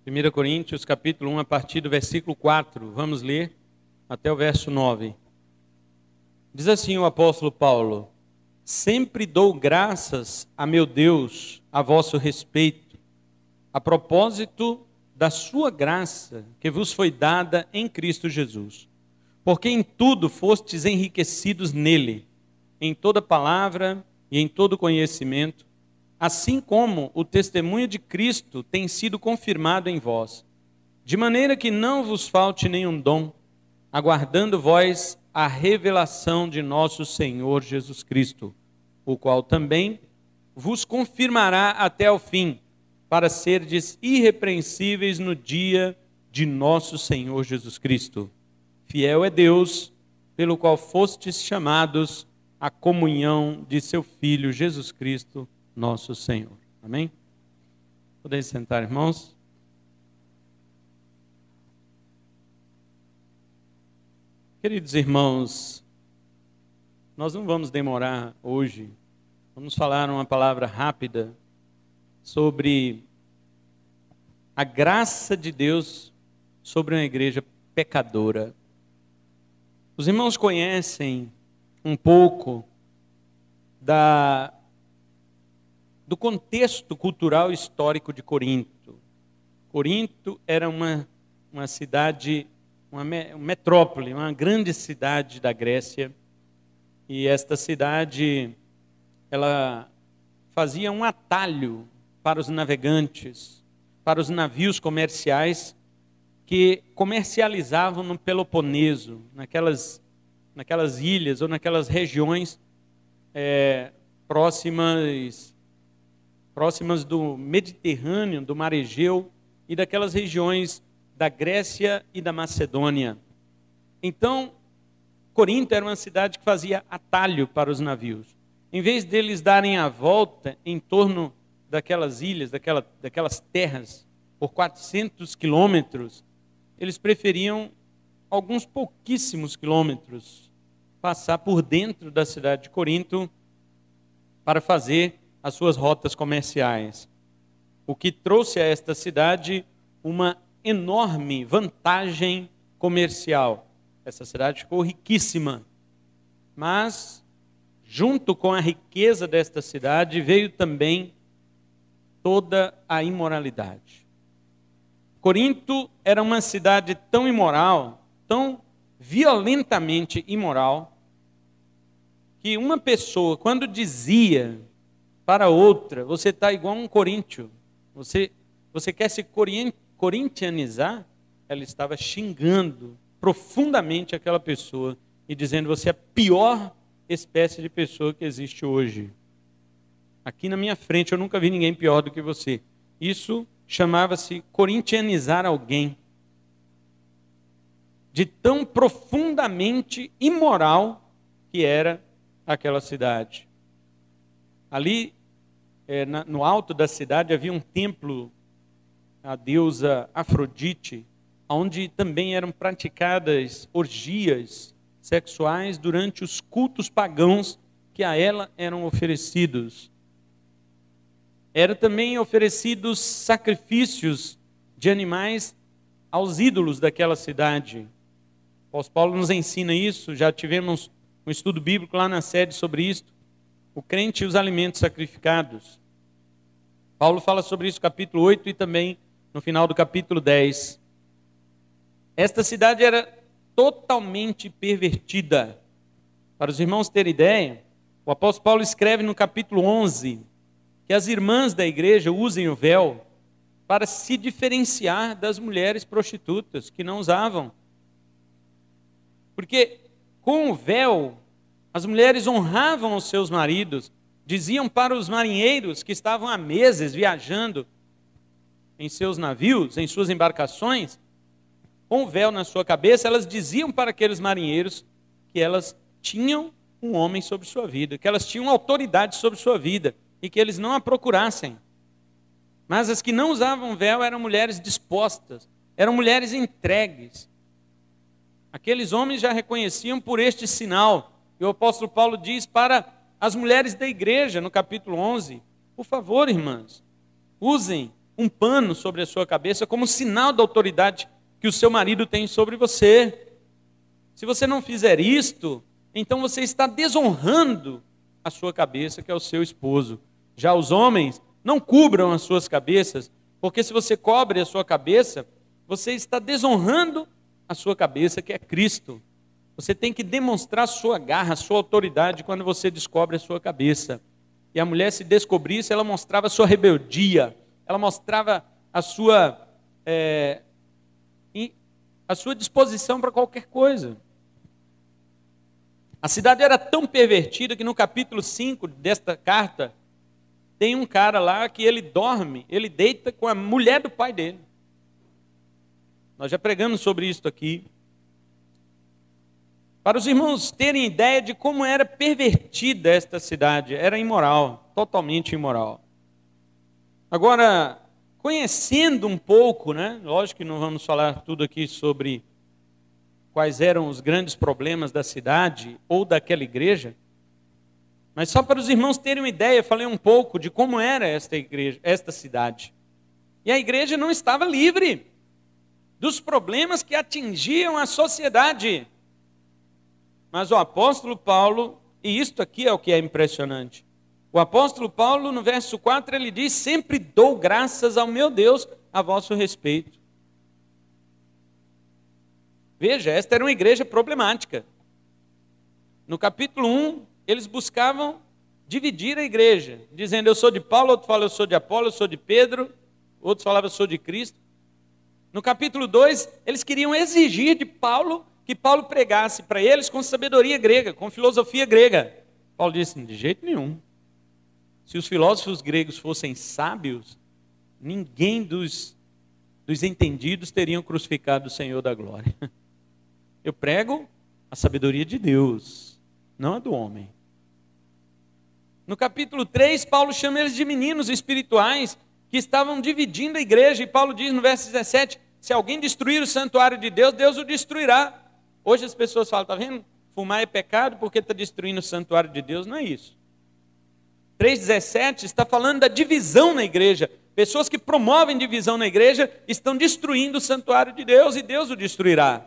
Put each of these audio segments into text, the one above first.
1 Coríntios, capítulo 1, a partir do versículo 4. Vamos ler até o verso 9. Diz assim o apóstolo Paulo: sempre dou graças a meu Deus a vosso respeito, a propósito da sua graça que vos foi dada em Cristo Jesus. Porque em tudo fostes enriquecidos nele, em toda palavra e em todo conhecimento, assim como o testemunho de Cristo tem sido confirmado em vós, de maneira que não vos falte nenhum dom, aguardando vós a revelação de nosso Senhor Jesus Cristo, o qual também vos confirmará até o fim, para serdes irrepreensíveis no dia de nosso Senhor Jesus Cristo. Fiel é Deus, pelo qual fostes chamados à comunhão de seu Filho Jesus Cristo, nosso Senhor. Amém? Podem sentar, irmãos. Queridos irmãos, nós não vamos demorar hoje. Vamos falar uma palavra rápida sobre a graça de Deus sobre uma igreja pecadora. Os irmãos conhecem um pouco do contexto cultural e histórico de Corinto. Corinto era uma cidade, uma metrópole, uma grande cidade da Grécia. E esta cidade, ela fazia um atalho para os navegantes, para os navios comerciais que comercializavam no Peloponeso, naquelas ilhas ou naquelas regiões próximas do Mediterrâneo, do Mar Egeu e daquelas regiões da Grécia e da Macedônia. Então, Corinto era uma cidade que fazia atalho para os navios. Em vez deles darem a volta em torno daquelas ilhas, daquelas terras, por 400 quilômetros, eles preferiam alguns pouquíssimos quilômetros passar por dentro da cidade de Corinto para fazer as suas rotas comerciais. O que trouxe a esta cidade uma enorme vantagem comercial. Essa cidade ficou riquíssima, mas junto com a riqueza desta cidade veio também toda a imoralidade. Corinto era uma cidade tão imoral, tão violentamente imoral, que uma pessoa, quando dizia para outra: você está igual a um coríntio, você quer se corintianizar, ela estava xingando profundamente aquela pessoa e dizendo: você é a pior espécie de pessoa que existe hoje. Aqui na minha frente eu nunca vi ninguém pior do que você. Isso chamava-se corintianizar alguém. De tão profundamente imoral que era aquela cidade. Ali, no alto da cidade, havia um templo à deusa Afrodite, onde também eram praticadas orgias sexuais durante os cultos pagãos que a ela eram oferecidos. Eram também oferecidos sacrifícios de animais aos ídolos daquela cidade. O apóstolo Paulo nos ensina isso, já tivemos um estudo bíblico lá na sede sobre isso, o crente e os alimentos sacrificados. Paulo fala sobre isso no capítulo 8 e também no final do capítulo 10. Esta cidade era totalmente pervertida. Para os irmãos terem ideia, o apóstolo Paulo escreve no capítulo 11 que as irmãs da igreja usem o véu para se diferenciar das mulheres prostitutas que não usavam. Porque com o véu, as mulheres honravam os seus maridos, diziam para os marinheiros que estavam há meses viajando em seus navios, em suas embarcações, com o véu na sua cabeça, elas diziam para aqueles marinheiros que elas tinham um homem sobre sua vida, que elas tinham autoridade sobre sua vida e que eles não a procurassem. Mas as que não usavam véu eram mulheres dispostas, eram mulheres entregues. Aqueles homens já reconheciam por este sinal. E o apóstolo Paulo diz para as mulheres da igreja, no capítulo 11, por favor, irmãs, usem um pano sobre a sua cabeça como sinal da autoridade que o seu marido tem sobre você. Se você não fizer isto, então você está desonrando a sua cabeça, que é o seu esposo. Já os homens, não cubram as suas cabeças, porque se você cobre a sua cabeça, você está desonrando a sua cabeça, que é Cristo. Você tem que demonstrar a sua garra, a sua autoridade quando você descobre a sua cabeça. E a mulher, se descobrisse, ela mostrava a sua rebeldia, ela mostrava a sua disposição para qualquer coisa. A cidade era tão pervertida que no capítulo 5 desta carta, tem um cara lá que ele dorme, ele deita com a mulher do pai dele. Nós já pregamos sobre isso aqui. Para os irmãos terem ideia de como era pervertida esta cidade, era imoral, totalmente imoral. Agora, conhecendo um pouco, né? Lógico que não vamos falar tudo aqui sobre quais eram os grandes problemas da cidade ou daquela igreja, mas só para os irmãos terem uma ideia, falei um pouco de como era esta igreja, esta cidade. E a igreja não estava livre dos problemas que atingiam a sociedade. Mas o apóstolo Paulo, e isto aqui é o que é impressionante, o apóstolo Paulo, no verso 4, ele diz: sempre dou graças ao meu Deus a vosso respeito. Veja, esta era uma igreja problemática. No capítulo 1, eles buscavam dividir a igreja, dizendo: eu sou de Paulo, outro fala eu sou de Apolo, eu sou de Pedro, outros falavam eu sou de Cristo. No capítulo 2, eles queriam exigir de Paulo que Paulo pregasse para eles com sabedoria grega, com filosofia grega. Paulo disse: de jeito nenhum. Se os filósofos gregos fossem sábios, ninguém dos entendidos teriam crucificado o Senhor da glória. Eu prego a sabedoria de Deus, não a do homem. No capítulo 3, Paulo chama eles de meninos espirituais que estavam dividindo a igreja. E Paulo diz no verso 17, se alguém destruir o santuário de Deus, Deus o destruirá. Hoje as pessoas falam, está vendo? Fumar é pecado porque está destruindo o santuário de Deus. Não é isso. 3,17 está falando da divisão na igreja. Pessoas que promovem divisão na igreja estão destruindo o santuário de Deus e Deus o destruirá.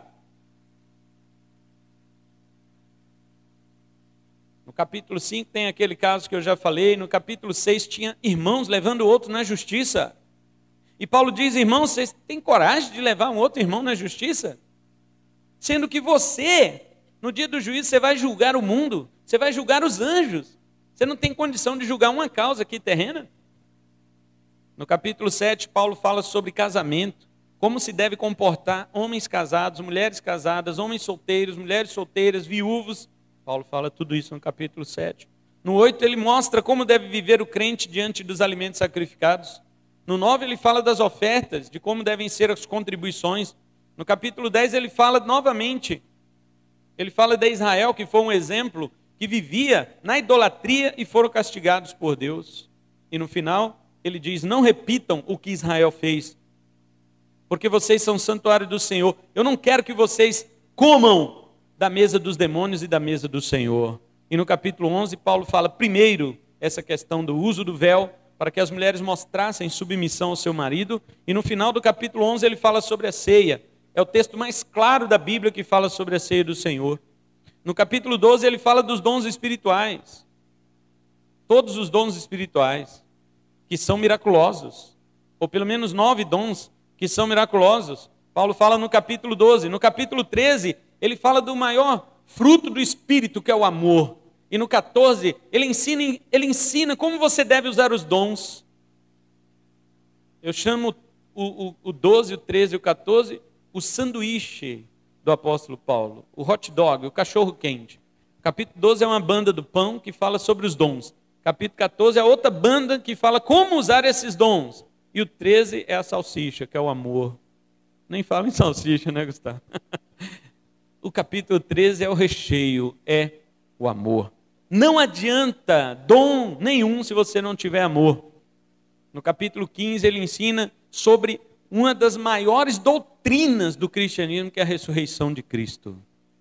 No capítulo 5 tem aquele caso que eu já falei. No capítulo 6 tinha irmãos levando outros na justiça. E Paulo diz: irmãos, vocês têm coragem de levar um outro irmão na justiça? Sendo que você, no dia do juízo, você vai julgar o mundo, você vai julgar os anjos. Você não tem condição de julgar uma causa aqui terrena. No capítulo 7, Paulo fala sobre casamento, como se deve comportar homens casados, mulheres casadas, homens solteiros, mulheres solteiras, viúvos. Paulo fala tudo isso no capítulo 7. No 8, ele mostra como deve viver o crente diante dos alimentos sacrificados. No 9, ele fala das ofertas, de como devem ser as contribuições. No capítulo 10, ele fala novamente, ele fala de Israel, que foi um exemplo, que vivia na idolatria e foram castigados por Deus. E no final, ele diz: não repitam o que Israel fez, porque vocês são santuário do Senhor. Eu não quero que vocês comam da mesa dos demônios e da mesa do Senhor. E no capítulo 11, Paulo fala primeiro essa questão do uso do véu, para que as mulheres mostrassem submissão ao seu marido. E no final do capítulo 11, ele fala sobre a ceia. É o texto mais claro da Bíblia que fala sobre a ceia do Senhor. No capítulo 12, ele fala dos dons espirituais. Todos os dons espirituais, que são miraculosos. Ou pelo menos 9 dons que são miraculosos. Paulo fala no capítulo 12. No capítulo 13, ele fala do maior fruto do Espírito, que é o amor. E no 14, ele ensina como você deve usar os dons. Eu chamo o 12, o 13 e o 14, o sanduíche do apóstolo Paulo. O hot dog, o cachorro quente. O capítulo 12 é uma banda do pão que fala sobre os dons. Capítulo 14 é outra banda que fala como usar esses dons. E o 13 é a salsicha, que é o amor. Nem fala em salsicha, né, Gustavo? O capítulo 13 é o recheio, é o amor. Não adianta dom nenhum se você não tiver amor. No capítulo 15 ele ensina sobre uma das maiores doutrinas do cristianismo, que é a ressurreição de Cristo.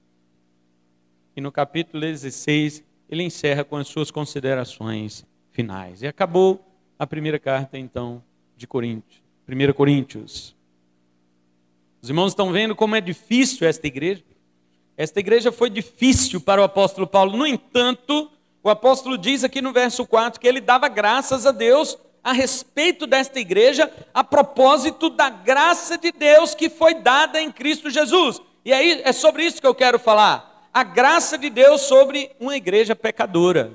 E no capítulo 16 ele encerra com as suas considerações finais. E acabou a primeira carta, então, de Coríntios, 1 Coríntios. Os irmãos estão vendo como é difícil esta igreja? Esta igreja foi difícil para o apóstolo Paulo. No entanto, o apóstolo diz aqui no verso 4 que ele dava graças a Deus a respeito desta igreja, a propósito da graça de Deus que foi dada em Cristo Jesus. E aí é sobre isso que eu quero falar. A graça de Deus sobre uma igreja pecadora.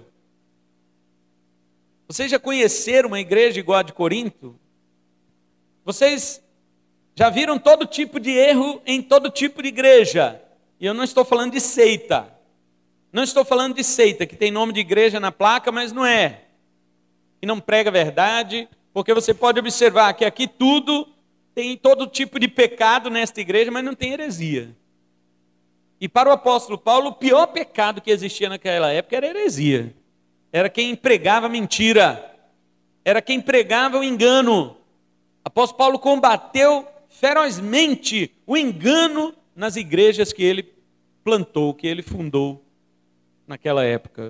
Vocês já conheceram uma igreja igual a de Corinto? Vocês já viram todo tipo de erro em todo tipo de igreja? E eu não estou falando de seita. Não estou falando de seita, que tem nome de igreja na placa, mas não é. E não prega a verdade, porque você pode observar que aqui tudo tem todo tipo de pecado nesta igreja, mas não tem heresia. E para o apóstolo Paulo, o pior pecado que existia naquela época era heresia. Era quem pregava mentira. Era quem pregava o engano. O apóstolo Paulo combateu ferozmente o engano nas igrejas que ele plantou, que ele fundou naquela época.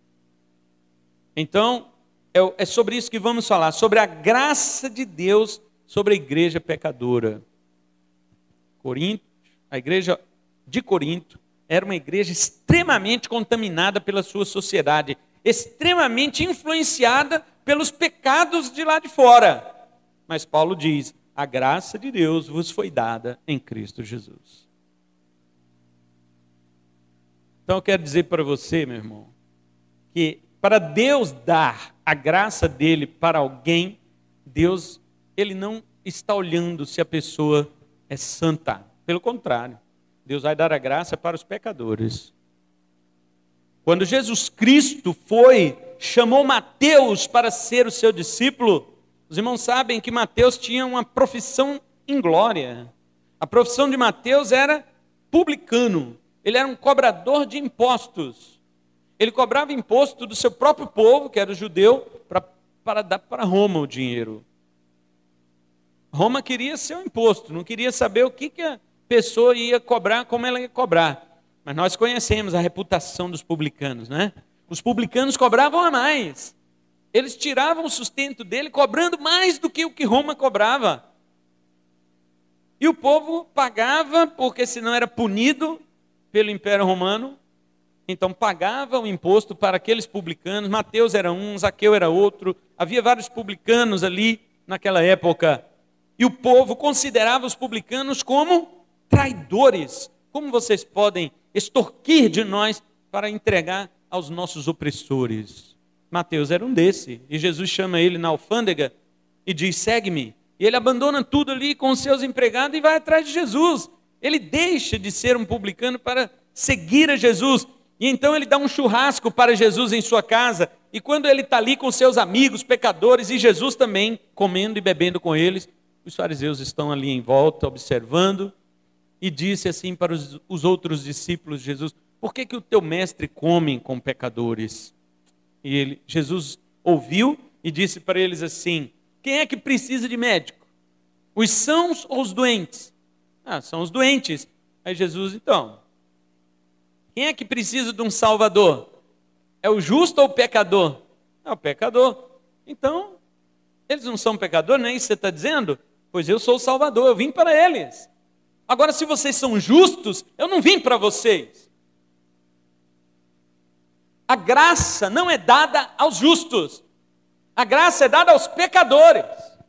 Então, é sobre isso que vamos falar, sobre a graça de Deus sobre a igreja pecadora. Corinto, a igreja de Corinto era uma igreja extremamente contaminada pela sua sociedade, extremamente influenciada pelos pecados de lá de fora. Mas Paulo diz: a graça de Deus vos foi dada em Cristo Jesus. Então eu quero dizer para você, meu irmão, que para Deus dar a graça dele para alguém, Deus, ele não está olhando se a pessoa é santa. Pelo contrário, Deus vai dar a graça para os pecadores. Quando Jesus Cristo chamou Mateus para ser o seu discípulo, os irmãos sabem que Mateus tinha uma profissão em glória. A profissão de Mateus era publicano. Ele era um cobrador de impostos. Ele cobrava imposto do seu próprio povo, que era o judeu, para dar para Roma o dinheiro. Roma queria seu imposto, não queria saber o que a pessoa ia cobrar, como ela ia cobrar. Mas nós conhecemos a reputação dos publicanos, né? Os publicanos cobravam a mais. Eles tiravam o sustento dele cobrando mais do que o que Roma cobrava. E o povo pagava, porque senão era punido pelo Império Romano. Então pagava o imposto para aqueles publicanos. Mateus era um, Zaqueu era outro. Havia vários publicanos ali naquela época. E o povo considerava os publicanos como traidores. Como vocês podem extorquir de nós para entregar aos nossos opressores? Mateus era um desse. E Jesus chama ele na alfândega e diz: segue-me. E ele abandona tudo ali com os seus empregados e vai atrás de Jesus. Ele deixa de ser um publicano para seguir a Jesus. E então ele dá um churrasco para Jesus em sua casa. E quando ele está ali com seus amigos pecadores e Jesus também comendo e bebendo com eles, os fariseus estão ali em volta observando. E disse assim para os outros discípulos de Jesus: por que o teu mestre come com pecadores? E Jesus ouviu e disse para eles assim: quem é que precisa de médico? Os sãos ou os doentes? Ah, são os doentes. Aí Jesus, então, quem é que precisa de um salvador? É o justo ou o pecador? É o pecador. Então, eles não são pecadores, não é isso que você está dizendo? Pois eu sou o salvador, eu vim para eles. Agora, se vocês são justos, eu não vim para vocês. A graça não é dada aos justos. A graça é dada aos pecadores.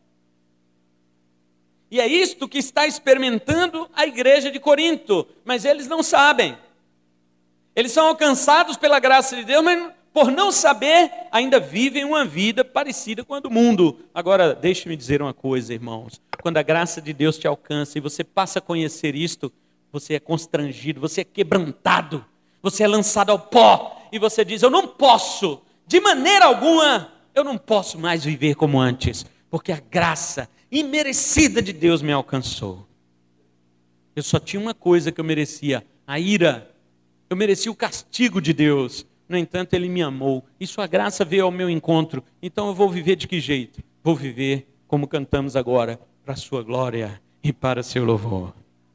E é isto que está experimentando a igreja de Corinto. Mas eles não sabem. Eles são alcançados pela graça de Deus, mas por não saber, ainda vivem uma vida parecida com a do mundo. Agora, deixe-me dizer uma coisa, irmãos. Quando a graça de Deus te alcança e você passa a conhecer isto, você é constrangido, você é quebrantado, você é lançado ao pó e você diz: eu não posso, de maneira alguma, eu não posso mais viver como antes, porque a graça imerecida de Deus me alcançou. Eu só tinha uma coisa que eu merecia: a ira. Eu merecia o castigo de Deus. No entanto, Ele me amou e sua graça veio ao meu encontro. Então eu vou viver de que jeito? Vou viver como cantamos agora, para a sua glória e para seu louvor.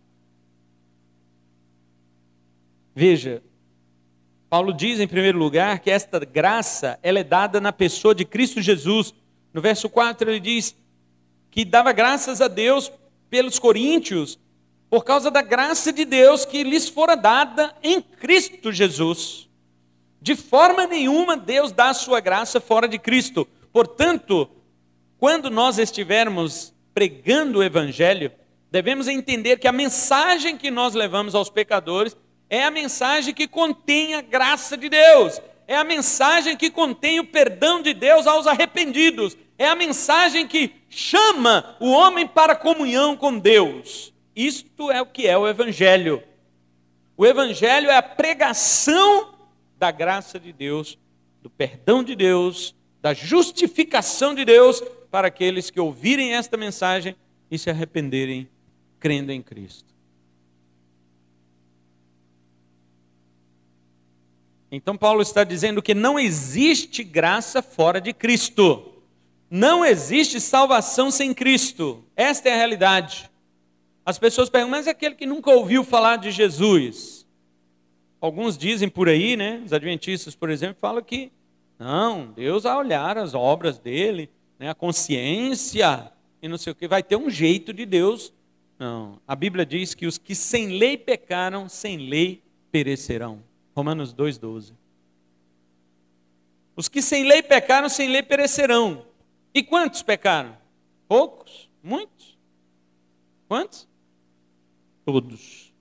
Veja, Paulo diz em primeiro lugar que esta graça ela é dada na pessoa de Cristo Jesus. No verso 4 ele diz: que dava graças a Deus pelos coríntios, por causa da graça de Deus que lhes fora dada em Cristo Jesus. De forma nenhuma Deus dá a sua graça fora de Cristo. Portanto, quando nós estivermos pregando o Evangelho, devemos entender que a mensagem que nós levamos aos pecadores é a mensagem que contém a graça de Deus. É a mensagem que contém o perdão de Deus aos arrependidos. É a mensagem que chama o homem para a comunhão com Deus. Isto é o que é o Evangelho. O Evangelho é a pregação da graça de Deus, do perdão de Deus, da justificação de Deus para aqueles que ouvirem esta mensagem e se arrependerem crendo em Cristo. Então Paulo está dizendo que não existe graça fora de Cristo. Não existe salvação sem Cristo. Esta é a realidade. As pessoas perguntam, mas é aquele que nunca ouviu falar de Jesus? Alguns dizem por aí, né? Os adventistas, por exemplo, falam que não, Deus vai olhar as obras dele, né, a consciência e não sei o que, vai ter um jeito de Deus. Não, a Bíblia diz que os que sem lei pecaram, sem lei perecerão. Romanos 2,12. Os que sem lei pecaram, sem lei perecerão. E quantos pecaram? Poucos? Muitos? Quantos? Todos.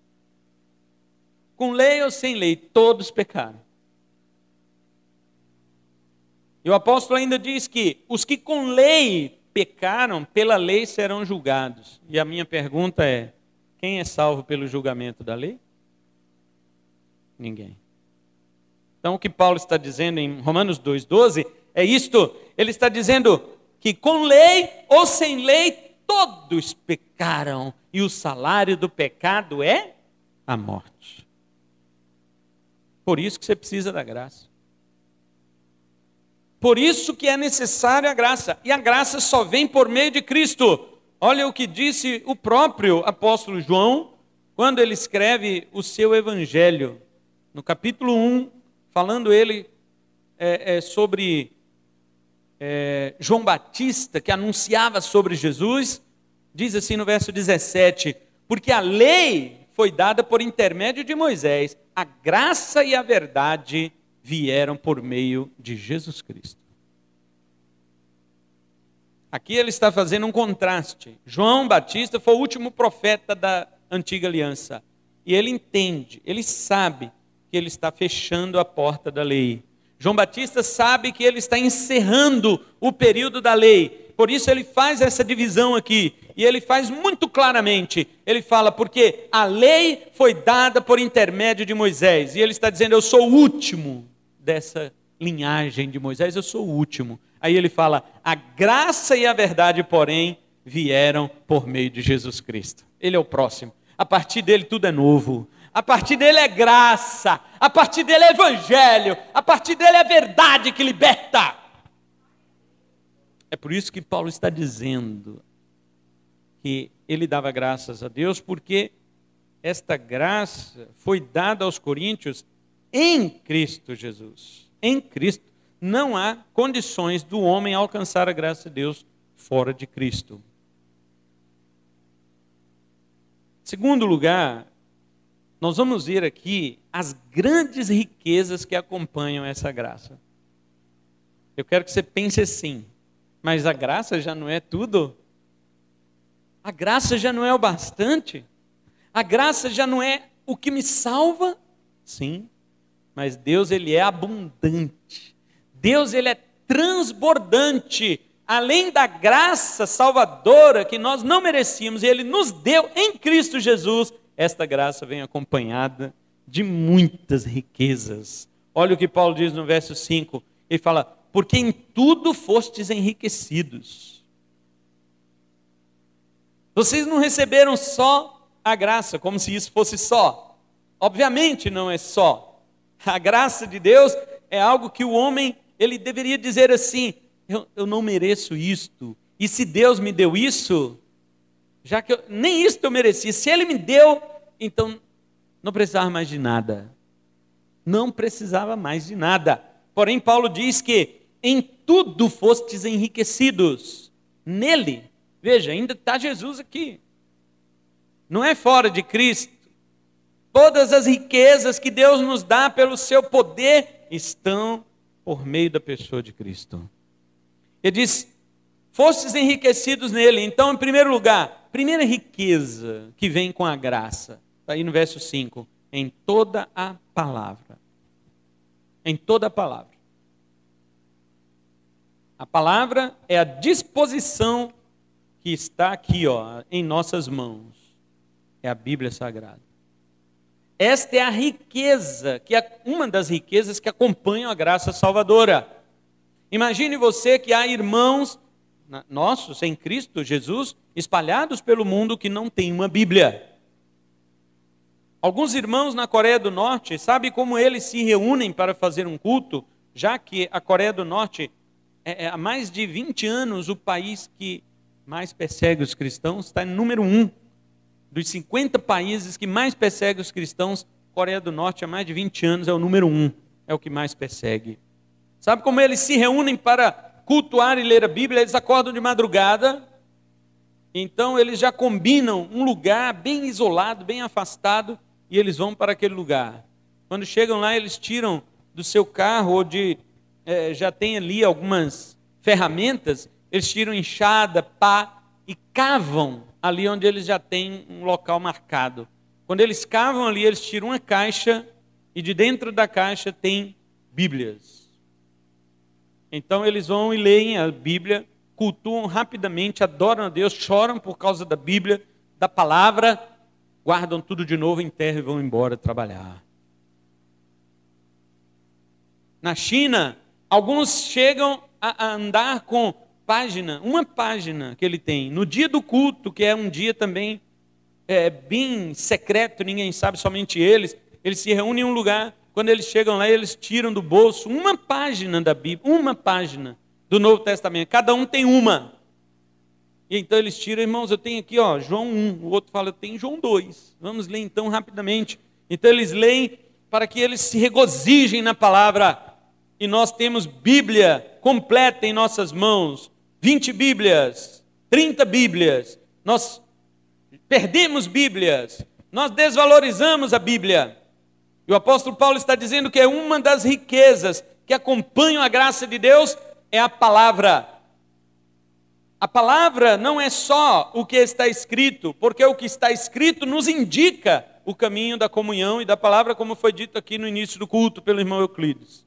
Com lei ou sem lei, todos pecaram. E o apóstolo ainda diz que os que com lei pecaram, pela lei serão julgados. E a minha pergunta é, quem é salvo pelo julgamento da lei? Ninguém. Então o que Paulo está dizendo em Romanos 2,12 é isto. Ele está dizendo que com lei ou sem lei, todos pecaram. E o salário do pecado é a morte. Por isso que você precisa da graça. Por isso que é necessária a graça. E a graça só vem por meio de Cristo. Olha o que disse o próprio apóstolo João, quando ele escreve o seu evangelho. No capítulo 1, falando ele sobre João Batista, que anunciava sobre Jesus, diz assim no verso 17, porque a lei foi dada por intermédio de Moisés, a graça e a verdade vieram por meio de Jesus Cristo. Aqui ele está fazendo um contraste. João Batista foi o último profeta da antiga aliança. E ele entende, ele sabe que ele está fechando a porta da lei. João Batista sabe que ele está encerrando o período da lei. Por isso ele faz essa divisão aqui. E ele faz muito claramente. Ele fala, porque a lei foi dada por intermédio de Moisés. E ele está dizendo, eu sou o último dessa linhagem de Moisés, eu sou o último. Aí ele fala, a graça e a verdade, porém, vieram por meio de Jesus Cristo. Ele é o próximo. A partir dele tudo é novo. A partir dele é graça. A partir dele é evangelho. A partir dele é verdade que liberta. É por isso que Paulo está dizendo que ele dava graças a Deus, porque esta graça foi dada aos coríntios em Cristo Jesus. Em Cristo. Não há condições do homem alcançar a graça de Deus fora de Cristo. Segundo lugar, nós vamos ver aqui as grandes riquezas que acompanham essa graça. Eu quero que você pense assim, mas a graça já não é tudo? A graça já não é o bastante? A graça já não é o que me salva? Sim, mas Deus ele é abundante. Deus ele é transbordante. Além da graça salvadora que nós não merecíamos, e Ele nos deu em Cristo Jesus, esta graça vem acompanhada de muitas riquezas. Olha o que Paulo diz no verso 5, ele fala, porque em tudo fostes enriquecidos. Vocês não receberam só a graça, como se isso fosse só. Obviamente não é só. A graça de Deus é algo que o homem, ele deveria dizer assim, eu não mereço isto. E se Deus me deu isso, já que nem isso eu mereci, se Ele me deu, então não precisava mais de nada. Não precisava mais de nada. Porém, Paulo diz que em tudo fostes enriquecidos. Nele, Veja, ainda está Jesus aqui. Não é fora de Cristo. Todas as riquezas que Deus nos dá pelo seu poder estão por meio da pessoa de Cristo. Ele diz, fostes enriquecidos nele. Então, em primeiro lugar, primeira riqueza que vem com a graça. Está aí no verso 5. Em toda a palavra. Em toda a palavra. A palavra é a disposição que está aqui, ó, em nossas mãos. É a Bíblia Sagrada. Esta é a riqueza, que é uma das riquezas que acompanham a graça salvadora. Imagine você que há irmãos nossos em Cristo Jesus espalhados pelo mundo que não têm uma Bíblia. Alguns irmãos na Coreia do Norte, sabe como eles se reúnem para fazer um culto? Já que a Coreia do Norte é há mais de 20 anos o país que mais persegue os cristãos, está em número 1. Dos 50 países que mais perseguem os cristãos, Coreia do Norte há mais de 20 anos é o número 1, é o que mais persegue. Sabe como eles se reúnem para cultuar e ler a Bíblia? Eles acordam de madrugada, então eles já combinam um lugar bem isolado, bem afastado, e eles vão para aquele lugar. Quando chegam lá, eles tiram do seu carro, ou já tem ali algumas ferramentas, eles tiram enxada, pá, e cavam ali onde eles já têm um local marcado. Quando eles cavam ali, eles tiram uma caixa, e de dentro da caixa tem Bíblias. Então eles vão e leem a Bíblia, cultuam rapidamente, adoram a Deus, choram por causa da Bíblia, da palavra, guardam tudo de novo, enterram e vão embora trabalhar. Na China, alguns chegam a andar com uma página que ele tem. No dia do culto, que é um dia também bem secreto, ninguém sabe, somente eles se reúnem em um lugar. Quando eles chegam lá, eles tiram do bolso uma página da Bíblia, uma página do Novo Testamento. Cada um tem uma. E então eles tiram, irmãos, eu tenho aqui, ó, João 1. O outro fala, eu tenho João 2. Vamos ler então rapidamente. Então eles leem para que eles se regozijem na palavra. E nós temos Bíblia completa em nossas mãos. 20 Bíblias, 30 Bíblias. Nós perdemos Bíblias. Nós desvalorizamos a Bíblia. E o apóstolo Paulo está dizendo que é uma das riquezas que acompanham a graça de Deus é a palavra. A palavra não é só o que está escrito, porque o que está escrito nos indica o caminho da comunhão e da palavra, como foi dito aqui no início do culto pelo irmão Euclides.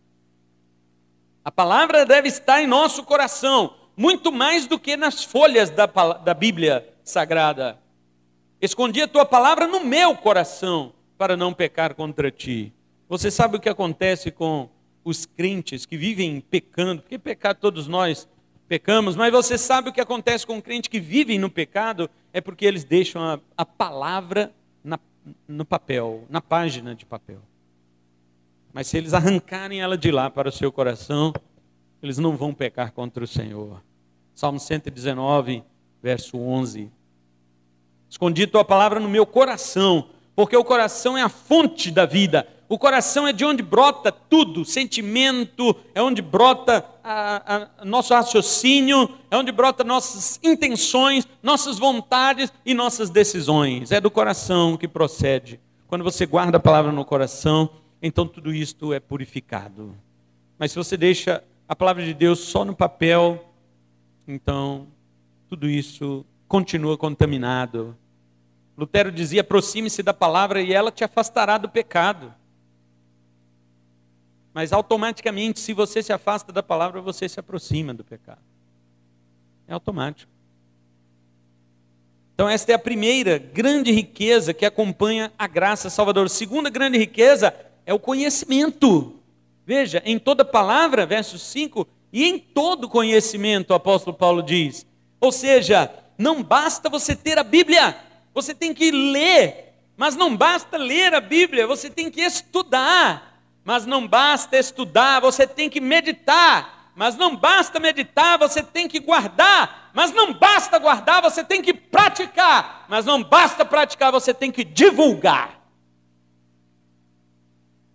A palavra deve estar em nosso coração, muito mais do que nas folhas da Bíblia Sagrada. Escondi a tua palavra no meu coração, para não pecar contra ti. Você sabe o que acontece com os crentes que vivem pecando? Porque pecar todos nós pecamos, mas você sabe o que acontece com crentes que vivem no pecado? É porque eles deixam a palavra no papel, na página de papel. Mas se eles arrancarem ela de lá para o seu coração, eles não vão pecar contra o Senhor. Salmo 119, verso 11. Escondi tua palavra no meu coração, porque o coração é a fonte da vida. O coração é de onde brota tudo, sentimento, é onde brota nosso raciocínio, é onde brota nossas intenções, nossas vontades e nossas decisões. É do coração que procede. Quando você guarda a palavra no coração, então tudo isto é purificado. Mas se você deixa a palavra de Deus só no papel, então tudo isso continua contaminado. Lutero dizia, aproxime-se da palavra e ela te afastará do pecado. Mas automaticamente, se você se afasta da palavra, você se aproxima do pecado. É automático. Então esta é a primeira grande riqueza que acompanha a graça salvadora. A segunda grande riqueza é o conhecimento. Veja, em toda palavra, verso 5, e em todo conhecimento, o apóstolo Paulo diz. Ou seja, não basta você ter a Bíblia, você tem que ler. Mas não basta ler a Bíblia, você tem que estudar. Mas não basta estudar, você tem que meditar. Mas não basta meditar, você tem que guardar. Mas não basta guardar, você tem que praticar. Mas não basta praticar, você tem que divulgar.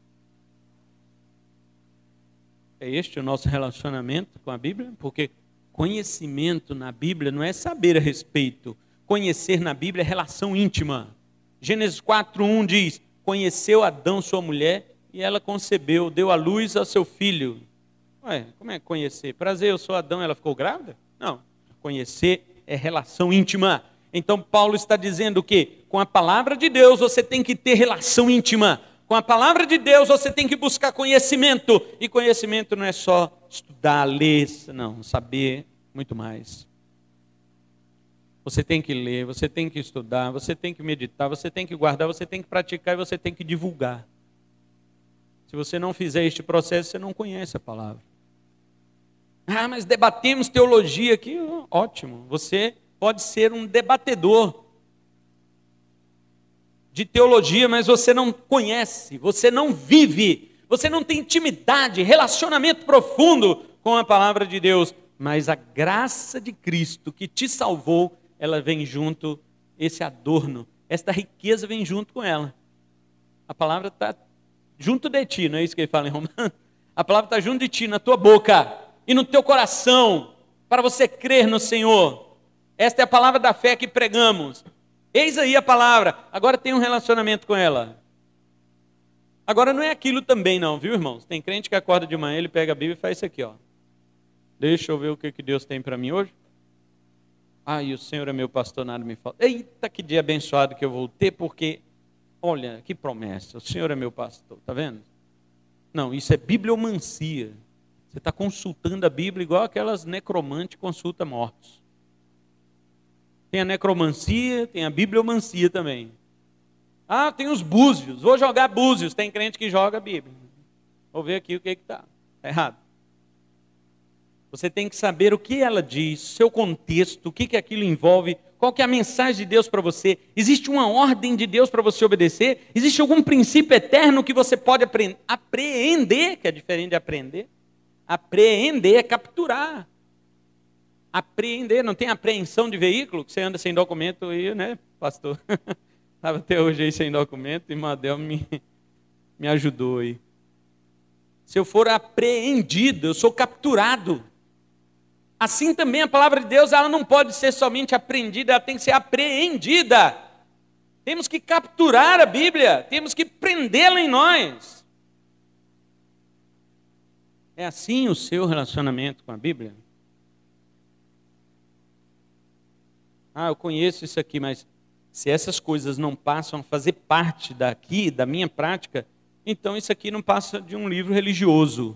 É este o nosso relacionamento com a Bíblia? Porque Conhecimento na Bíblia não é saber a respeito. Conhecer na Bíblia é relação íntima. Gênesis 4:1 diz: conheceu Adão sua mulher e ela concebeu, deu à luz ao seu filho. Ué, como é conhecer? Prazer, eu sou Adão, ela ficou grávida? Não. Conhecer é relação íntima. Então Paulo está dizendo que com a palavra de Deus você tem que ter relação íntima. Com a palavra de Deus você tem que buscar conhecimento. E conhecimento não é só estudar, ler, não, saber muito mais. Você tem que ler, você tem que estudar, você tem que meditar, você tem que guardar, você tem que praticar e você tem que divulgar. Se você não fizer este processo, você não conhece a palavra. Ah, mas debatemos teologia aqui. Ótimo, você pode ser um debatedor de teologia, mas você não conhece, você não vive, você não tem intimidade, relacionamento profundo com a palavra de Deus. Mas a graça de Cristo que te salvou, ela vem junto, esse adorno, esta riqueza vem junto com ela. A palavra está junto de ti, não é isso que ele fala em Romanos? A palavra está junto de ti, na tua boca e no teu coração, para você crer no Senhor. Esta é a palavra da fé que pregamos. Eis aí a palavra, agora tem um relacionamento com ela. Agora não é aquilo também não, viu, irmãos? Tem crente que acorda de manhã, ele pega a Bíblia e faz isso aqui, ó. Deixa eu ver o que Deus tem para mim hoje. E o Senhor é meu pastor, nada me falta. Eita, que dia abençoado que eu vou ter, porque, olha, que promessa, o Senhor é meu pastor, tá vendo? Não, isso é bibliomancia. Você está consultando a Bíblia igual aquelas necromantes consultam mortos. Tem a necromancia, tem a bibliomancia também. Tem os búzios, vou jogar búzios. Tem crente que joga a Bíblia. Vou ver aqui o que está. Está errado. Você tem que saber o que ela diz, seu contexto, o que aquilo envolve, qual que é a mensagem de Deus para você. Existe uma ordem de Deus para você obedecer? Existe algum princípio eterno que você pode apreender, que é diferente de aprender? Apreender é capturar. Apreender, não tem apreensão de veículo, que você anda sem documento aí, né, pastor? Estava até hoje aí sem documento e Madel me ajudou aí. Se eu for apreendido, eu sou capturado. Assim também a palavra de Deus, ela não pode ser somente aprendida, ela tem que ser apreendida. Temos que capturar a Bíblia, temos que prendê-la em nós. É assim o seu relacionamento com a Bíblia? Eu conheço isso aqui, mas se essas coisas não passam a fazer parte daqui, da minha prática, então isso aqui não passa de um livro religioso.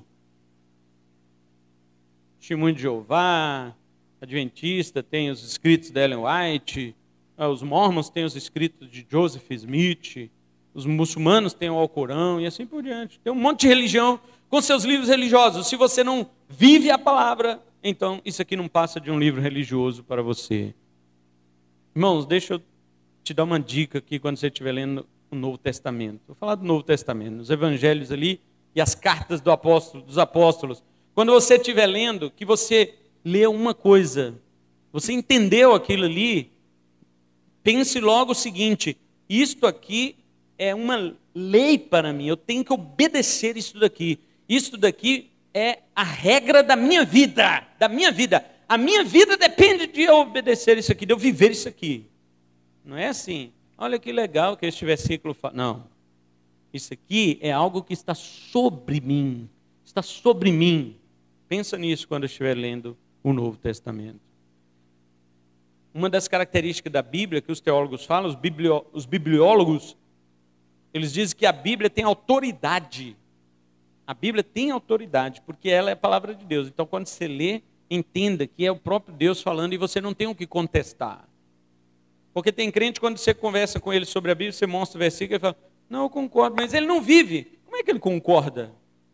Testemunho de Jeová, Adventista tem os escritos de Ellen White, os mormons têm os escritos de Joseph Smith, os muçulmanos têm o Alcorão e assim por diante. Tem um monte de religião com seus livros religiosos. Se você não vive a palavra, então isso aqui não passa de um livro religioso para você. Irmãos, deixa eu te dar uma dica aqui quando você estiver lendo o Novo Testamento. Vou falar do Novo Testamento, os evangelhos ali e as cartas dos apóstolos. Quando você estiver lendo, que você lê uma coisa, você entendeu aquilo ali, pense logo o seguinte: isto aqui é uma lei para mim, eu tenho que obedecer isso daqui. Isto daqui é a regra da minha vida, da minha vida. A minha vida depende de eu obedecer isso aqui, de eu viver isso aqui. Não é assim, olha que legal que este versículo fala. Não, isso aqui é algo que está sobre mim. Está sobre mim. Pensa nisso quando estiver lendo o Novo Testamento. Uma das características da Bíblia que os teólogos falam, os bibliólogos, eles dizem que a Bíblia tem autoridade. A Bíblia tem autoridade, porque ela é a palavra de Deus. Então, quando você lê, entenda que é o próprio Deus falando e você não tem o que contestar. Porque tem crente, quando você conversa com ele sobre a Bíblia, você mostra o versículo e ele fala, não, eu concordo, mas ele não vive. Como é que ele concorda?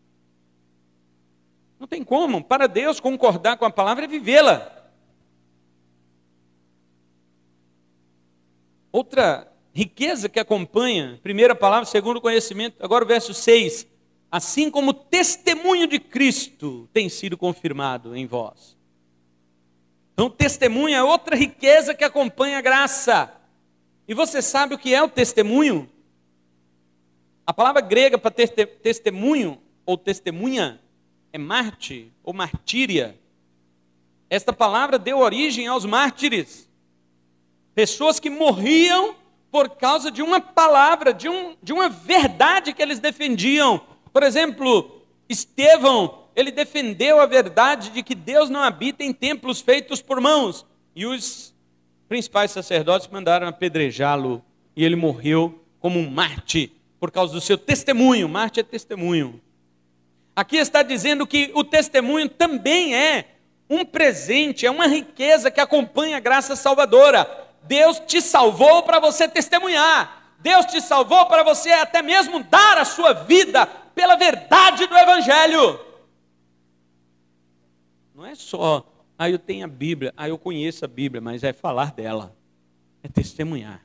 Não tem como. Para Deus, concordar com a palavra é vivê-la. Outra riqueza que acompanha, primeira palavra, segundo conhecimento, agora o verso 6. Assim como o testemunho de Cristo tem sido confirmado em vós. Então, testemunho é outra riqueza que acompanha a graça. E você sabe o que é o testemunho? A palavra grega para testemunho ou testemunha é marte ou martíria. Esta palavra deu origem aos mártires. Pessoas que morriam por causa de uma palavra, de uma verdade que eles defendiam. Por exemplo, Estevão, ele defendeu a verdade de que Deus não habita em templos feitos por mãos. E os principais sacerdotes mandaram apedrejá-lo. E ele morreu como um mártir, por causa do seu testemunho. Mártir é testemunho. Aqui está dizendo que o testemunho também é um presente, é uma riqueza que acompanha a graça salvadora. Deus te salvou para você testemunhar. Deus te salvou para você até mesmo dar a sua vida pela verdade do Evangelho. Não é só, eu tenho a Bíblia, eu conheço a Bíblia, mas é falar dela, é testemunhar.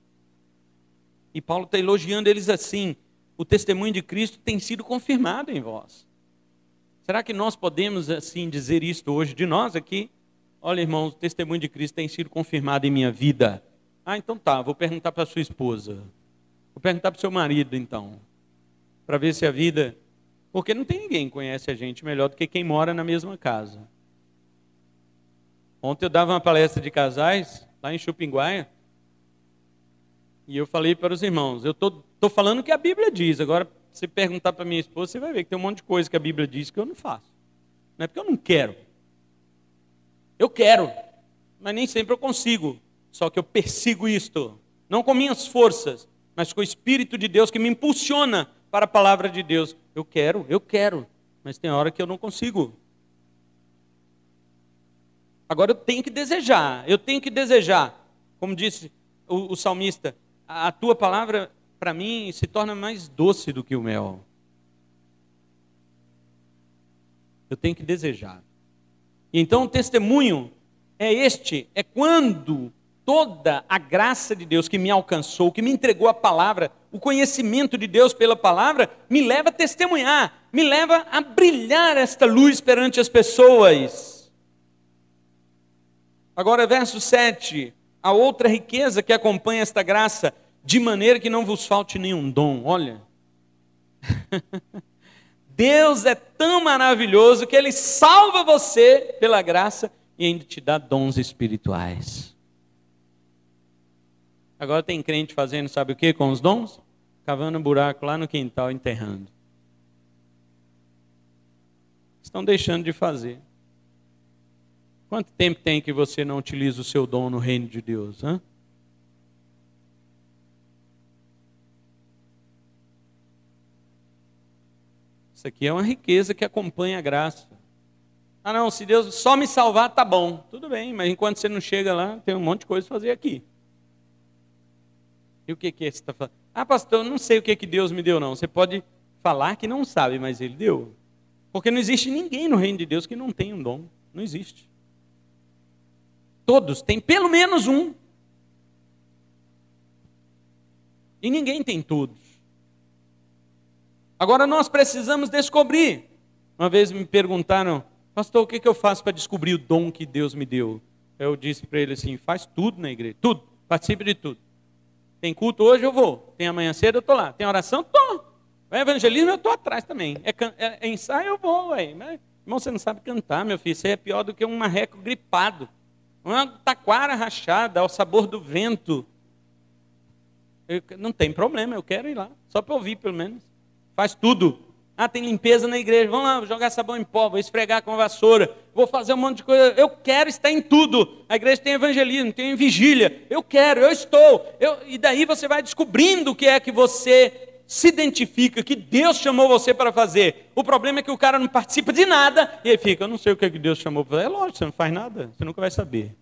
E Paulo está elogiando eles assim: o testemunho de Cristo tem sido confirmado em vós. Será que nós podemos assim dizer isto hoje de nós aqui? Olha, irmãos, o testemunho de Cristo tem sido confirmado em minha vida. Então tá, vou perguntar para a sua esposa. Vou perguntar para o seu marido, então. Para ver se a vida... Porque não tem ninguém que conhece a gente melhor do que quem mora na mesma casa. Ontem eu dava uma palestra de casais, lá em Chupinguaia, e eu falei para os irmãos, eu estou falando o que a Bíblia diz. Agora, se perguntar para minha esposa, você vai ver que tem um monte de coisa que a Bíblia diz que eu não faço. Não é porque eu não quero. Eu quero, mas nem sempre eu consigo. Só que eu persigo isto, não com minhas forças, mas com o Espírito de Deus que me impulsiona para a palavra de Deus. Eu quero, mas tem hora que eu não consigo. Agora eu tenho que desejar. Como disse o salmista, a tua palavra para mim se torna mais doce do que o mel. Eu tenho que desejar. E então o testemunho é quando toda a graça de Deus que me alcançou, que me entregou a palavra, o conhecimento de Deus pela palavra, me leva a testemunhar, me leva a brilhar esta luz perante as pessoas. Agora, verso 7, a outra riqueza que acompanha esta graça, de maneira que não vos falte nenhum dom. Olha, Deus é tão maravilhoso que Ele salva você pela graça e ainda te dá dons espirituais. Agora tem crente fazendo sabe o que com os dons? Cavando um buraco lá no quintal, enterrando. Estão deixando de fazer. Quanto tempo tem que você não utiliza o seu dom no reino de Deus? Hein? Isso aqui é uma riqueza que acompanha a graça. Não, se Deus só me salvar, tá bom. Tudo bem, mas enquanto você não chega lá, tem um monte de coisa para fazer aqui. E o que é que você está falando? Pastor, eu não sei o que Deus me deu, não. Você pode falar que não sabe, mas Ele deu. Porque não existe ninguém no reino de Deus que não tenha um dom. Não existe. Todos têm pelo menos um. E ninguém tem todos. Agora nós precisamos descobrir. Uma vez me perguntaram, pastor, o que eu faço para descobrir o dom que Deus me deu? Eu disse para ele assim, faz tudo na igreja, tudo, participe de tudo. Tem culto hoje, eu vou. Tem amanhã cedo, eu estou lá. Tem oração, estou. É evangelismo, eu estou atrás também. É ensaio, eu vou. Mas, irmão, você não sabe cantar, meu filho. Isso aí é pior do que um marreco gripado. Uma taquara rachada ao sabor do vento. Não tem problema, eu quero ir lá. Só para ouvir, pelo menos. Faz tudo. Tem limpeza na igreja. Vamos lá, vou jogar sabão em pó, vou esfregar com a vassoura. Vou fazer um monte de coisa. Eu quero estar em tudo. A igreja tem evangelismo, tem vigília. Eu quero, eu estou. E daí você vai descobrindo o que é que você se identifica, que Deus chamou você para fazer. O problema é que o cara não participa de nada. E aí fica, eu não sei o que é que Deus chamou para fazer. É lógico, você não faz nada. Você nunca vai saber.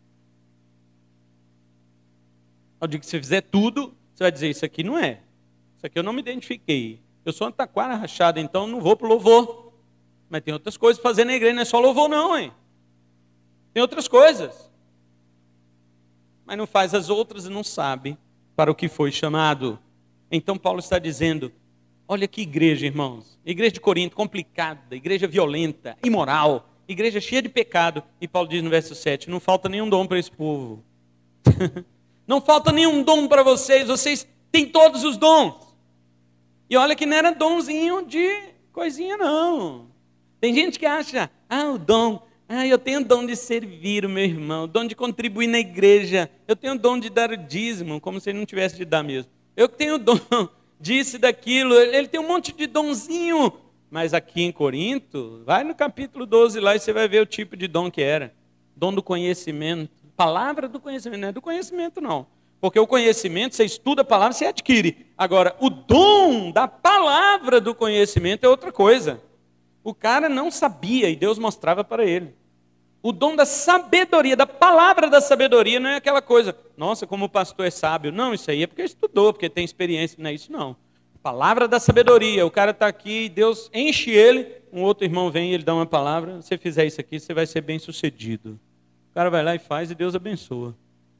Ao dia que você fizer tudo, você vai dizer, isso aqui não é. Isso aqui eu não me identifiquei. Eu sou uma taquara rachada, então não vou para o louvor. Mas tem outras coisas para fazer na igreja, não é só louvor não, hein? Tem outras coisas. Mas não faz as outras e não sabe para o que foi chamado. Então Paulo está dizendo, olha que igreja, irmãos. Igreja de Corinto, complicada, igreja violenta, imoral, igreja cheia de pecado. E Paulo diz no verso 7, não falta nenhum dom para esse povo. Não falta nenhum dom para vocês têm todos os dons. E olha que não era domzinho de coisinha, não. Tem gente que acha, o dom Eu tenho o dom de servir o meu irmão, o dom de contribuir na igreja, eu tenho o dom de dar o dízimo, como se ele não tivesse de dar mesmo. Eu tenho o dom disso e daquilo, ele tem um monte de donzinho. Mas aqui em Corinto, vai no capítulo 12 lá e você vai ver o tipo de dom que era. Dom do conhecimento, palavra do conhecimento, não é do conhecimento não. Porque o conhecimento, você estuda a palavra, você adquire. Agora, o dom da palavra do conhecimento é outra coisa. O cara não sabia e Deus mostrava para ele. O dom da sabedoria, da palavra da sabedoria, não é aquela coisa, nossa, como o pastor é sábio. Não, isso aí é porque estudou, porque tem experiência, não é isso não. Palavra da sabedoria, o cara está aqui, Deus enche ele, um outro irmão vem e ele dá uma palavra, se você fizer isso aqui, você vai ser bem sucedido. O cara vai lá e faz e Deus abençoa.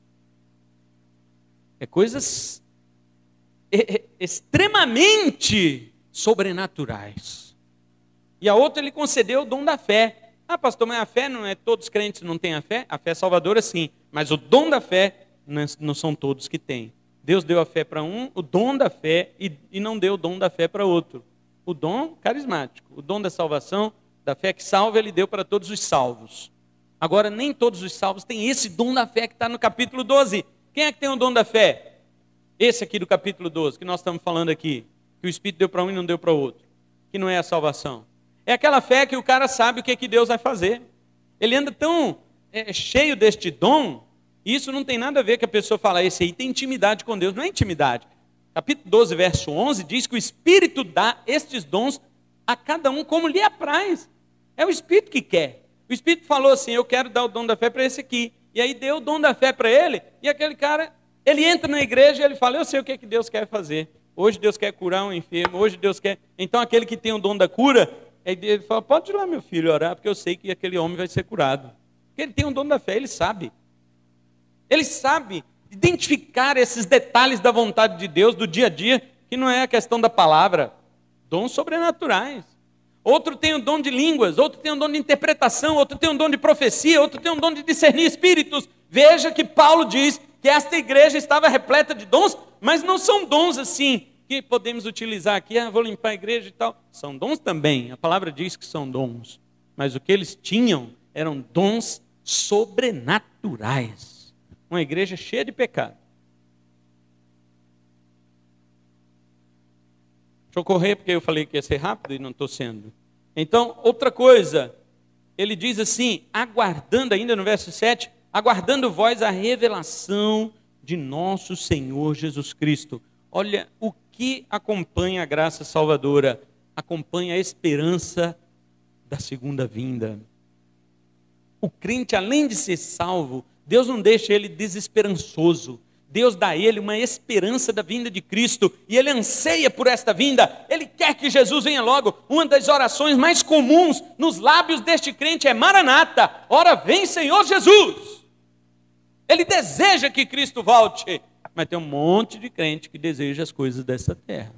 É coisas extremamente sobrenaturais. E a outra ele concedeu o dom da fé. Pastor, mas a fé não é todos os crentes não têm a fé? A fé salvadora sim, mas o dom da fé não são todos que têm. Deus deu a fé para um, o dom da fé, e não deu o dom da fé para outro. O dom carismático, o dom da salvação, da fé que salva, ele deu para todos os salvos. Agora, nem todos os salvos têm esse dom da fé que está no capítulo 12. Quem é que tem o dom da fé? Esse aqui do capítulo 12, que nós estamos falando aqui, que o Espírito deu para um e não deu para o outro, que não é a salvação. É aquela fé que o cara sabe o que Deus vai fazer. Ele anda tão cheio deste dom, e isso não tem nada a ver que a pessoa fala, esse aí tem intimidade com Deus. Não é intimidade. Capítulo 12, verso 11, diz que o Espírito dá estes dons a cada um como lhe apraz. É o Espírito que quer. O Espírito falou assim, eu quero dar o dom da fé para esse aqui. E aí deu o dom da fé para ele, e aquele cara, ele entra na igreja e ele fala, eu sei o que Deus quer fazer. Hoje Deus quer curar um enfermo, hoje Deus quer... Então aquele que tem o dom da cura... Aí ele fala, pode ir lá meu filho orar, porque eu sei que aquele homem vai ser curado. Porque ele tem um dom da fé, ele sabe. Ele sabe identificar esses detalhes da vontade de Deus, do dia a dia, que não é a questão da palavra. Dons sobrenaturais. Outro tem o dom de línguas, outro tem o dom de interpretação, outro tem o dom de profecia, outro tem o dom de discernir espíritos. Veja que Paulo diz que esta igreja estava repleta de dons, mas não são dons assim, que podemos utilizar aqui, vou limpar a igreja e tal. São dons também, a palavra diz que são dons. Mas o que eles tinham eram dons sobrenaturais. Uma igreja cheia de pecado. Deixa eu correr, porque eu falei que ia ser rápido e não estou sendo. Então, outra coisa, ele diz assim, aguardando ainda no verso 7, aguardando vós a revelação de nosso Senhor Jesus Cristo. Olha, o que acompanha a graça salvadora? Acompanha a esperança da segunda vinda. O crente, além de ser salvo, Deus não deixa ele desesperançoso. Deus dá a ele uma esperança da vinda de Cristo, e ele anseia por esta vinda, ele quer que Jesus venha logo. Uma das orações mais comuns nos lábios deste crente é Maranata, ora vem Senhor Jesus. Ele deseja que Cristo volte, mas tem um monte de crente que deseja as coisas dessa terra.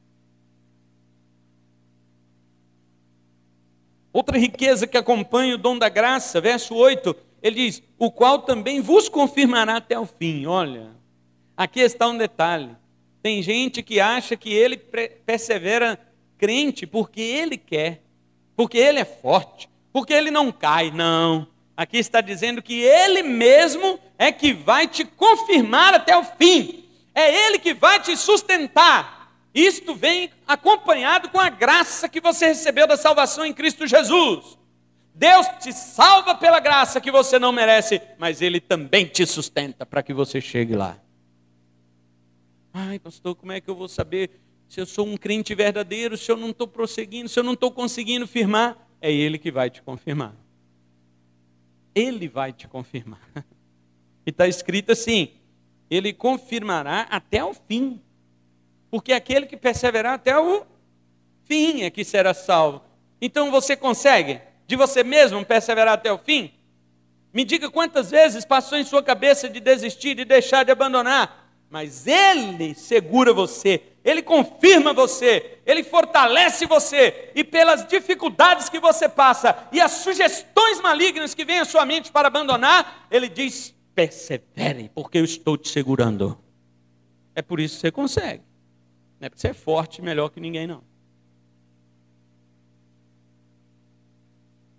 Outra riqueza que acompanha o dom da graça, verso 8, ele diz, o qual também vos confirmará até o fim. Olha, aqui está um detalhe. Tem gente que acha que ele persevera crente porque ele quer, porque ele é forte, porque ele não cai. Não, aqui está dizendo que ele mesmo é que vai te confirmar até o fim. É ele que vai te sustentar. Isto vem acompanhado com a graça que você recebeu da salvação em Cristo Jesus. Deus te salva pela graça que você não merece, mas Ele também te sustenta para que você chegue lá. Ai, pastor, como é que eu vou saber se eu sou um crente verdadeiro, se eu não estou prosseguindo, se eu não estou conseguindo firmar? É Ele que vai te confirmar. Ele vai te confirmar. E está escrito assim, Ele confirmará até o fim. Porque aquele que perseverar até o fim é que será salvo. Então você consegue, de você mesmo, perseverar até o fim? Me diga quantas vezes passou em sua cabeça de desistir, de deixar, de abandonar. Mas Ele segura você, Ele confirma você, Ele fortalece você. E pelas dificuldades que você passa e as sugestões malignas que vêm à sua mente para abandonar, Ele diz, persevere, porque eu estou te segurando. É por isso que você consegue. Não é porque você é forte, melhor que ninguém não.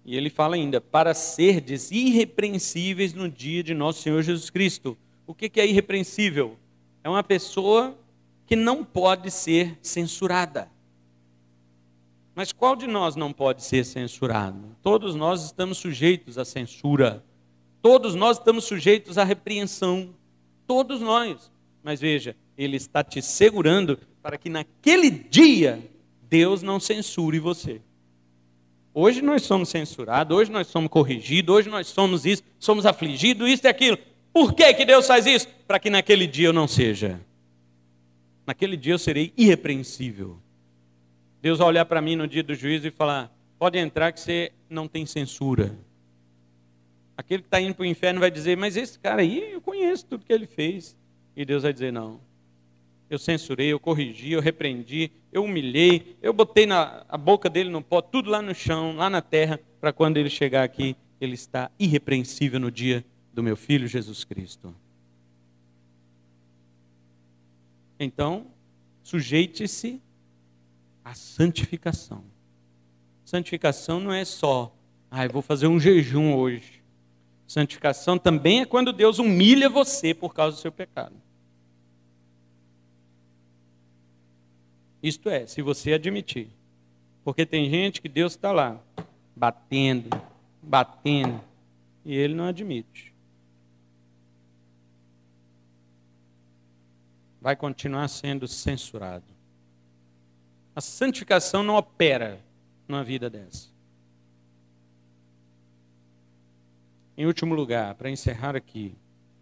E ele fala ainda, para serdes irrepreensíveis no dia de nosso Senhor Jesus Cristo. O que é irrepreensível? É uma pessoa que não pode ser censurada. Mas qual de nós não pode ser censurado? Todos nós estamos sujeitos à censura. Todos nós estamos sujeitos à repreensão. Todos nós. Mas veja, ele está te segurando para que naquele dia Deus não censure você. Hoje nós somos censurados, hoje nós somos corrigidos, hoje nós somos isso, somos afligidos, isso e aquilo. Por que que Deus faz isso? Para que naquele dia eu não seja. Naquele dia eu serei irrepreensível. Deus vai olhar para mim no dia do juízo e falar, pode entrar que você não tem censura. Aquele que está indo para o inferno vai dizer, mas esse cara aí, eu conheço tudo que ele fez. E Deus vai dizer, não. Eu censurei, eu corrigi, eu repreendi, eu humilhei, eu botei a boca dele no pó, tudo lá no chão, lá na terra, para quando ele chegar aqui, ele está irrepreensível no dia do meu Filho Jesus Cristo. Então, sujeite-se à santificação. Santificação não é só, eu vou fazer um jejum hoje. Santificação também é quando Deus humilha você por causa do seu pecado. Isto é, se você admitir. Porque tem gente que Deus está lá, batendo, e ele não admite. Vai continuar sendo censurado. A santificação não opera numa vida dessa. Em último lugar, para encerrar aqui.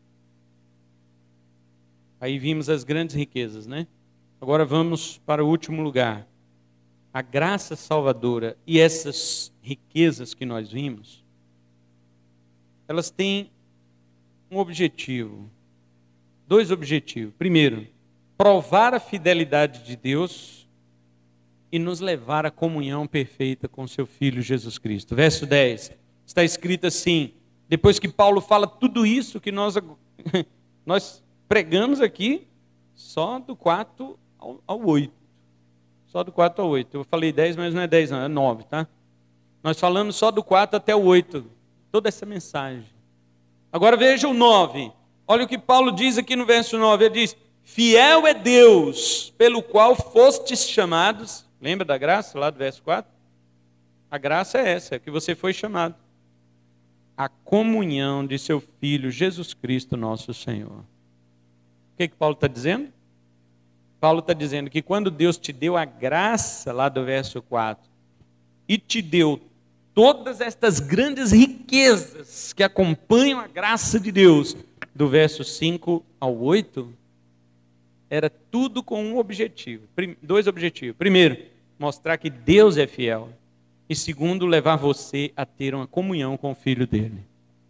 Aí vimos as grandes riquezas, né? Agora vamos para o último lugar. A graça salvadora e essas riquezas que nós vimos, elas têm um objetivo. Dois objetivos. Primeiro, provar a fidelidade de Deus e nos levar à comunhão perfeita com seu Filho Jesus Cristo. Verso 10, está escrito assim, depois que Paulo fala tudo isso que nós pregamos aqui, só do 4 ao 8. Só do 4 ao 8. Eu falei 10, mas não é 10 não, é 9, tá? Nós falamos só do 4 até o 8. Toda essa mensagem. Agora veja o 9. Olha o que Paulo diz aqui no verso 9. Ele diz, fiel é Deus, pelo qual fostes chamados. Lembra da graça lá do verso 4? A graça é essa, é que você foi chamado. A comunhão de seu Filho, Jesus Cristo, nosso Senhor. O que Paulo está dizendo? Paulo está dizendo que quando Deus te deu a graça, lá do verso 4, e te deu todas estas grandes riquezas que acompanham a graça de Deus, do verso 5 ao 8, era tudo com um objetivo, dois objetivos. Primeiro, mostrar que Deus é fiel. E segundo, levar você a ter uma comunhão com o Filho dele.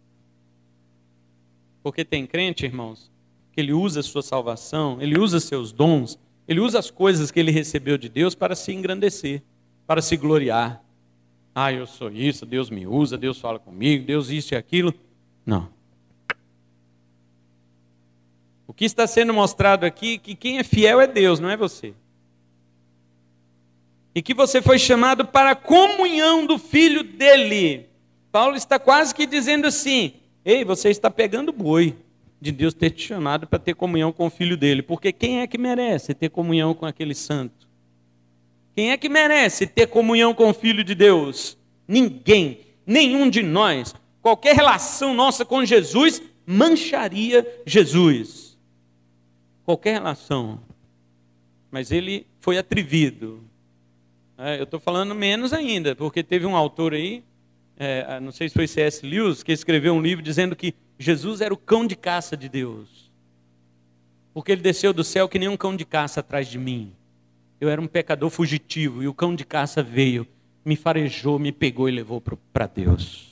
Porque tem crente, irmãos, que ele usa a sua salvação, ele usa seus dons, ele usa as coisas que ele recebeu de Deus para se engrandecer, para se gloriar. Eu sou isso, Deus me usa, Deus fala comigo, Deus isso e aquilo. Não. O que está sendo mostrado aqui é que quem é fiel é Deus, não é você. E que você foi chamado para a comunhão do Filho dele. Paulo está quase que dizendo assim, ei, você está pegando boi de Deus ter te chamado para ter comunhão com o Filho dele. Porque quem é que merece ter comunhão com aquele santo? Quem é que merece ter comunhão com o Filho de Deus? Ninguém, nenhum de nós. Qualquer relação nossa com Jesus mancharia Jesus. Qualquer relação. Mas ele foi atrevido. Eu estou falando menos ainda, porque teve um autor aí, não sei se foi C.S. Lewis, que escreveu um livro dizendo que Jesus era o cão de caça de Deus. Porque ele desceu do céu que nem um cão de caça atrás de mim. Eu era um pecador fugitivo e o cão de caça veio, me farejou, me pegou e levou para Deus.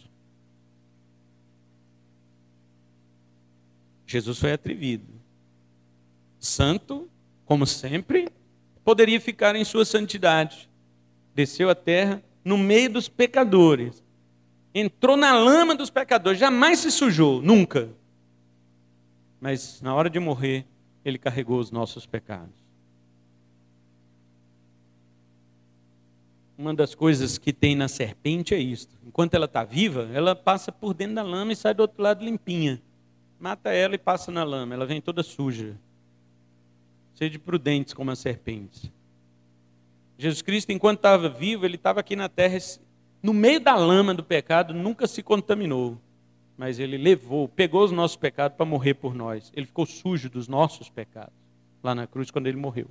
Jesus foi atrevido. Santo, como sempre, poderia ficar em sua santidade. Desceu à terra no meio dos pecadores. Entrou na lama dos pecadores, jamais se sujou, nunca. Mas na hora de morrer, ele carregou os nossos pecados. uma das coisas que tem na serpente é isso. Enquanto ela está viva, ela passa por dentro da lama e sai do outro lado limpinha. Mata ela e passa na lama, ela vem toda suja. Sede prudentes como as serpentes. Jesus Cristo, enquanto estava vivo, ele estava aqui na terra, no meio da lama do pecado, nunca se contaminou. Mas ele pegou os nossos pecados para morrer por nós. Ele ficou sujo dos nossos pecados, lá na cruz, quando ele morreu.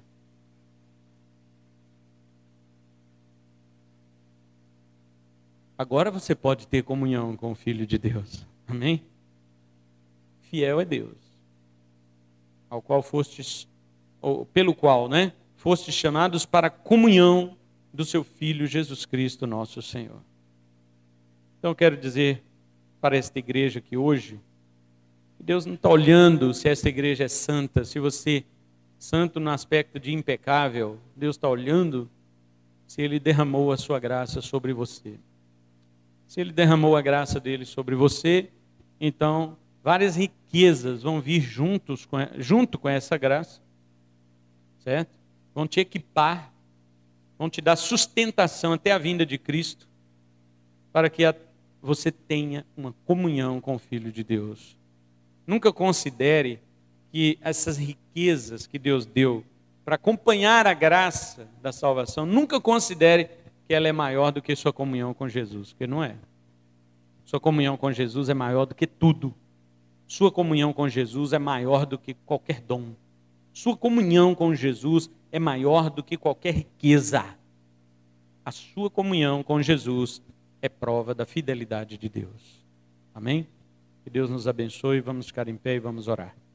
Agora você pode ter comunhão com o Filho de Deus. Amém? Fiel é Deus, ao qual fostes, ou pelo qual, fostes chamados para a comunhão do seu Filho Jesus Cristo, nosso Senhor. Então eu quero dizer para esta igreja aqui hoje, que Deus não está olhando se esta igreja é santa, se você é santo no aspecto de impecável. Deus está olhando se Ele derramou a sua graça sobre você. Se Ele derramou a graça dele sobre você, então várias riquezas vão vir junto com essa graça, certo? Vão te equipar, vão te dar sustentação até a vinda de Cristo, para que você tenha uma comunhão com o Filho de Deus. Nunca considere que essas riquezas que Deus deu para acompanhar a graça da salvação, nunca considere que ela é maior do que sua comunhão com Jesus, porque não é. Sua comunhão com Jesus é maior do que tudo. Sua comunhão com Jesus é maior do que qualquer dom. Sua comunhão com Jesus é maior do que qualquer riqueza. A sua comunhão com Jesus é prova da fidelidade de Deus. Amém? Que Deus nos abençoe. Vamos ficar em pé e vamos orar.